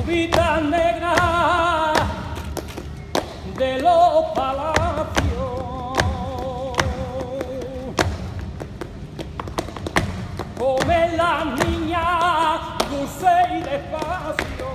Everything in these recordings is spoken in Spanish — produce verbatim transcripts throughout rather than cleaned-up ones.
vida negra de los palacios, come la niña dulce y despacio,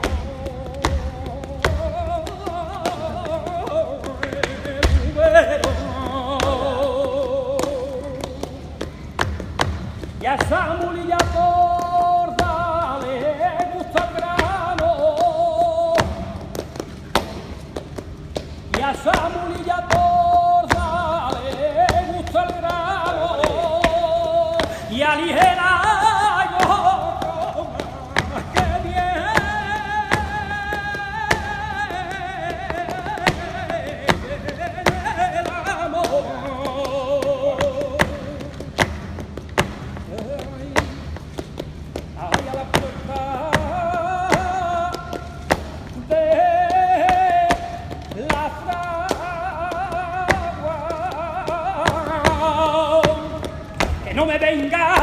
y a esa mulilla gorda le gusta el grano, y a esa mulilla gorda le gusta el grano, y aligera yo que bien el amor. Ahí a la puerta de la fragua, que no me venga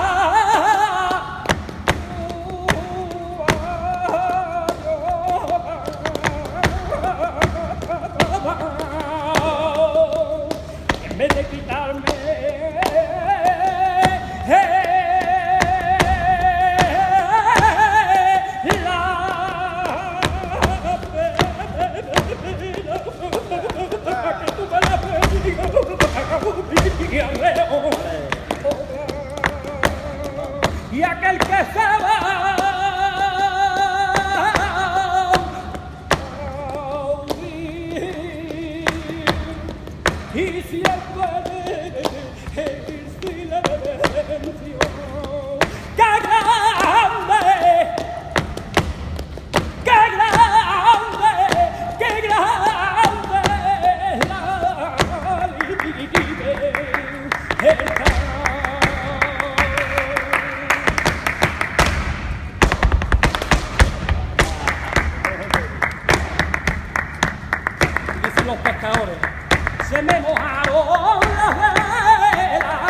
en vez de quitarme y aquel que se va y si él puede el silencio, ¡qué grande! ¡Qué grande! ¡Qué grande! La libertad. Los pescadores se me mojaron las velas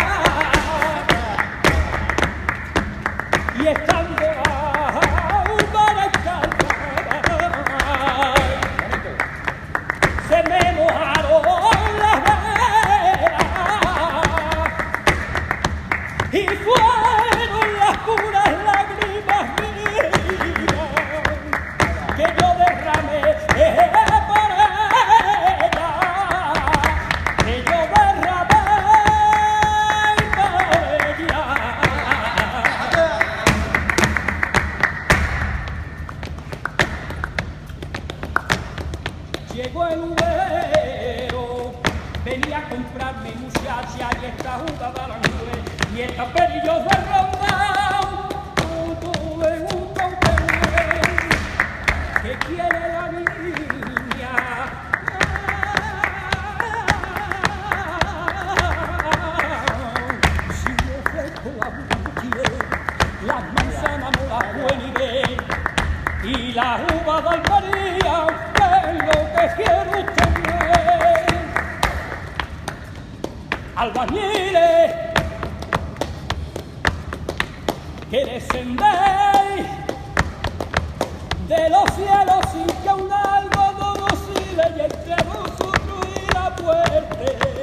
y estando para descansar se me mojaron las velas y fueron las puras lágrimas mías que yo derramé. Llegó el ubero, venía a comprar mi muchacha y esta jugada la nube y esta pelillos de rondao. Tú me gusta un perro que quiere la niña. Si yo dejo la buquilla, las manzanas no las pueden ni ver y la uva del María. Lo que quiero tener, albañiles que descendéis de los cielos sin que un algodón oscile y entre vosotros y la puerta.